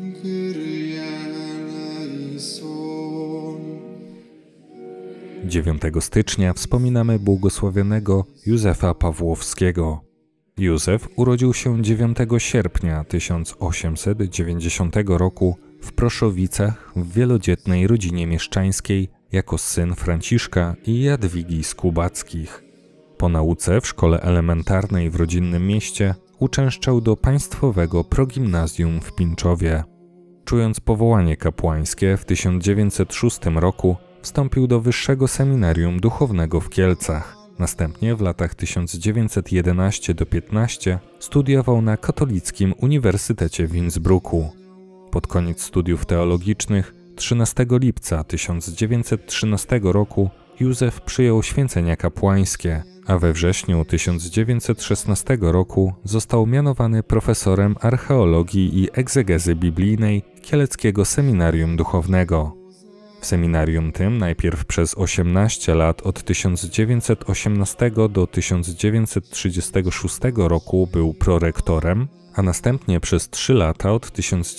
Dziewiątego stycznia wspominamy błogosławionego Józefa Pawłowskiego. Józef urodził się 9 sierpnia 1890 roku w Proszowicach w wielodzietnej rodzinie mieszczańskiej jako syn Franciszka i Jadwigi Skubackich. Po nauce w szkole elementarnej w rodzinnym mieście uczęszczał do państwowego progimnazjum w Pińczowie. Czując powołanie kapłańskie, w 1906 roku wstąpił do Wyższego Seminarium Duchownego w Kielcach. Następnie w latach 1911–15 studiował na Katolickim Uniwersytecie w Innsbrucku. Pod koniec studiów teologicznych 13 lipca 1913 roku Józef przyjął święcenia kapłańskie, a we wrześniu 1916 roku został mianowany profesorem archeologii i egzegezy biblijnej Kieleckiego Seminarium Duchownego. W seminarium tym najpierw przez 18 lat od 1918 do 1936 roku był prorektorem, a następnie przez 3 lata od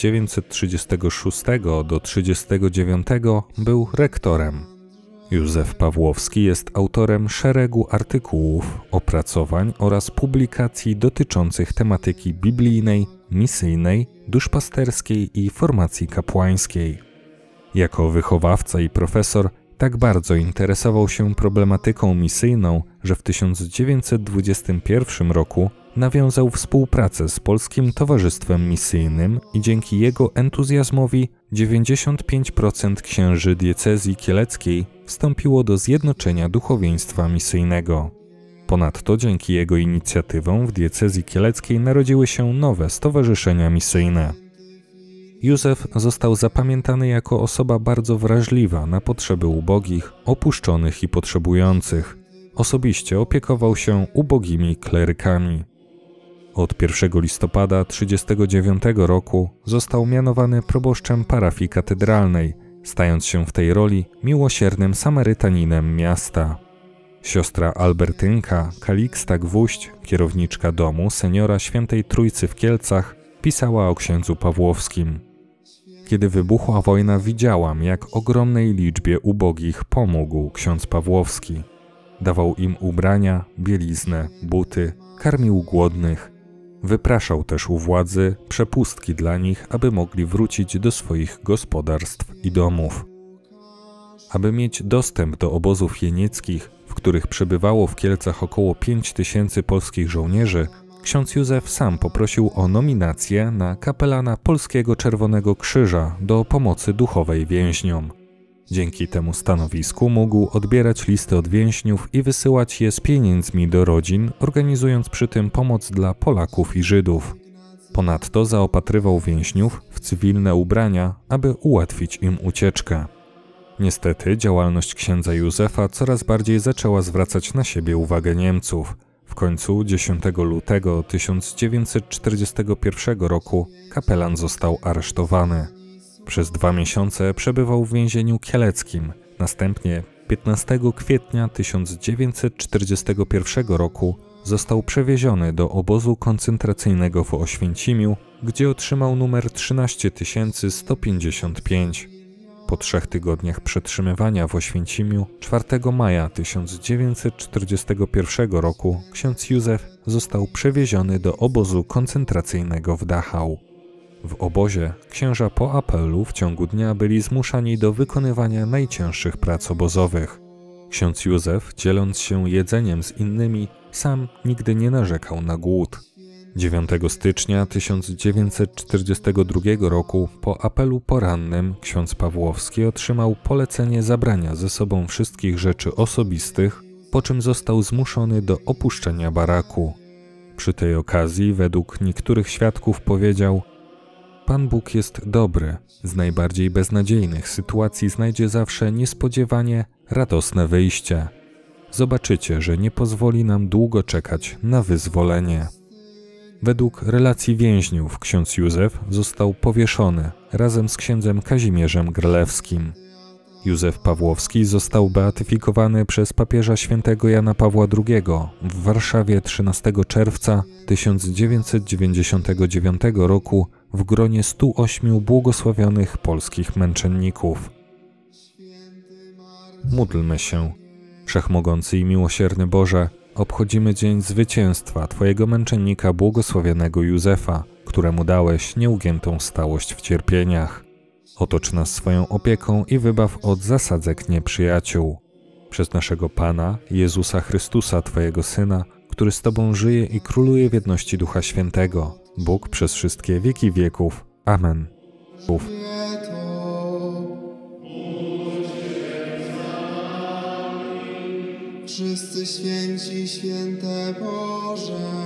1936 do 1939 był rektorem. Józef Pawłowski jest autorem szeregu artykułów, opracowań oraz publikacji dotyczących tematyki biblijnej, misyjnej, duszpasterskiej i formacji kapłańskiej. Jako wychowawca i profesor tak bardzo interesował się problematyką misyjną, że w 1921 roku nawiązał współpracę z Polskim Towarzystwem Misyjnym i dzięki jego entuzjazmowi 95% księży diecezji kieleckiej wstąpiło do Zjednoczenia Duchowieństwa Misyjnego. Ponadto dzięki jego inicjatywom w diecezji kieleckiej narodziły się nowe stowarzyszenia misyjne. Józef został zapamiętany jako osoba bardzo wrażliwa na potrzeby ubogich, opuszczonych i potrzebujących. Osobiście opiekował się ubogimi klerykami. Od 1 listopada 1939 roku został mianowany proboszczem parafii katedralnej, stając się w tej roli miłosiernym Samarytaninem miasta. Siostra Albertynka Kaliksta Gwóźdź, kierowniczka domu Seniora Świętej Trójcy w Kielcach, pisała o księdzu Pawłowskim. Kiedy wybuchła wojna, widziałam, jak ogromnej liczbie ubogich pomógł ksiądz Pawłowski. Dawał im ubrania, bieliznę, buty, karmił głodnych. Wypraszał też u władzy przepustki dla nich, aby mogli wrócić do swoich gospodarstw i domów. Aby mieć dostęp do obozów jenieckich, w których przebywało w Kielcach około 5000 polskich żołnierzy, ksiądz Józef sam poprosił o nominację na kapelana Polskiego Czerwonego Krzyża do pomocy duchowej więźniom. Dzięki temu stanowisku mógł odbierać listy od więźniów i wysyłać je z pieniędzmi do rodzin, organizując przy tym pomoc dla Polaków i Żydów. Ponadto zaopatrywał więźniów w cywilne ubrania, aby ułatwić im ucieczkę. Niestety działalność księdza Józefa coraz bardziej zaczęła zwracać na siebie uwagę Niemców. W końcu 10 lutego 1941 roku kapelan został aresztowany. Przez 2 miesiące przebywał w więzieniu kieleckim. Następnie 15 kwietnia 1941 roku został przewieziony do obozu koncentracyjnego w Oświęcimiu, gdzie otrzymał numer 13155. Po 3 tygodniach przetrzymywania w Oświęcimiu 4 maja 1941 roku ksiądz Józef został przewieziony do obozu koncentracyjnego w Dachau. W obozie księża po apelu w ciągu dnia byli zmuszani do wykonywania najcięższych prac obozowych. Ksiądz Józef, dzieląc się jedzeniem z innymi, sam nigdy nie narzekał na głód. 9 stycznia 1942 roku po apelu porannym ksiądz Pawłowski otrzymał polecenie zabrania ze sobą wszystkich rzeczy osobistych, po czym został zmuszony do opuszczenia baraku. Przy tej okazji według niektórych świadków powiedział: Pan Bóg jest dobry, z najbardziej beznadziejnych sytuacji znajdzie zawsze niespodziewanie radosne wyjście. Zobaczycie, że nie pozwoli nam długo czekać na wyzwolenie. Według relacji więźniów ksiądz Józef został powieszony razem z księdzem Kazimierzem Grlewskim. Józef Pawłowski został beatyfikowany przez papieża świętego Jana Pawła II w Warszawie 13 czerwca 1999 roku w gronie 108 błogosławionych polskich męczenników. Módlmy się. Wszechmogący i miłosierny Boże, obchodzimy dzień zwycięstwa Twojego męczennika błogosławionego Józefa, któremu dałeś nieugiętą stałość w cierpieniach. Otocz nas swoją opieką i wybaw od zasadzek nieprzyjaciół. Przez naszego Pana, Jezusa Chrystusa, Twojego Syna, który z Tobą żyje i króluje w jedności Ducha Świętego, Bóg przez wszystkie wieki wieków. Amen. Wszyscy święci, święte Boże.